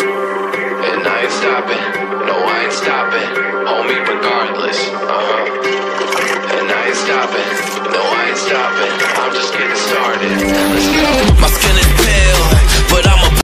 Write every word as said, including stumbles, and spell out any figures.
And I ain't stopping, no I ain't stopping, homie regardless, uh-huh. And I ain't stopping, no I ain't stopping, I'm just getting started, let's